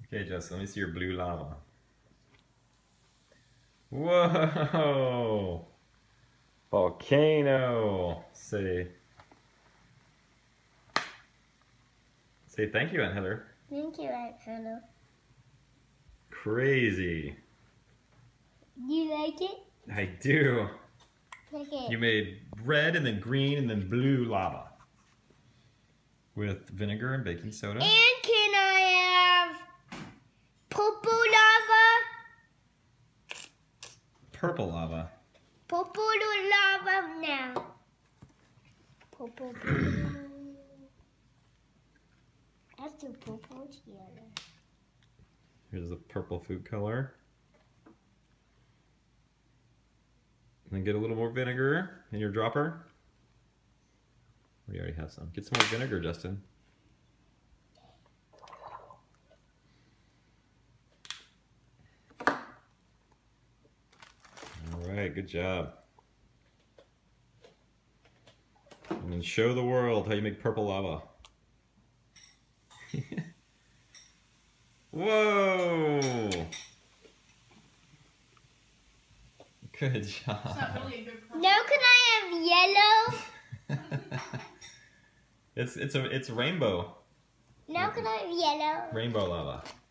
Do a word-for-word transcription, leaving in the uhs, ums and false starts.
Okay, Justin, let me see your blue lava. Whoa! Volcano! Say, say thank you, Aunt Heather. Thank you, Aunt Hannah. Crazy. You like it? I do. Like it. You made red and then green and then blue lava. With vinegar and baking soda. And can I have purple lava? Purple lava. Purple lava now. Purple, purple. Let's do purple together. Here's the purple food color. And then get a little more vinegar in your dropper. We already have some. Get some more vinegar, Justin. All right, good job. And then show the world how you make purple lava. Whoa! Good job. It's not really a good problem. Now can I have yellow? It's it's a it's rainbow. Now can I have yellow? Rainbow lava.